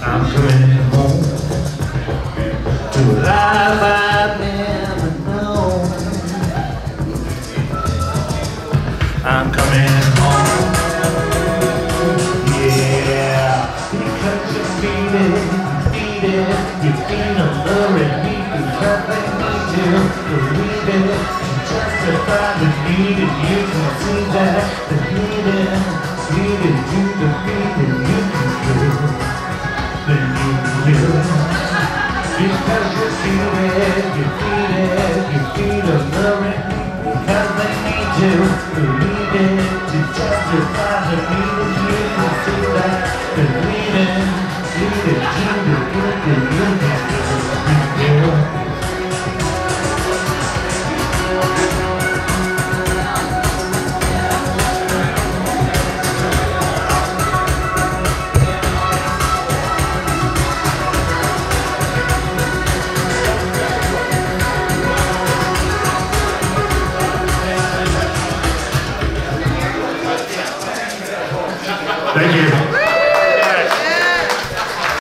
I'm coming home to a life I've never known. I'm coming home, yeah, because you feel it, you feel alluring me because they need you, believe it, to justify the need, and you can see that the needing, you defeat it, you can do, then you can do it, because you feel it, you feel alluring me because they need you, believe it, to justify the need, and you can see that the needing, you can do it, you can do it. Thank you.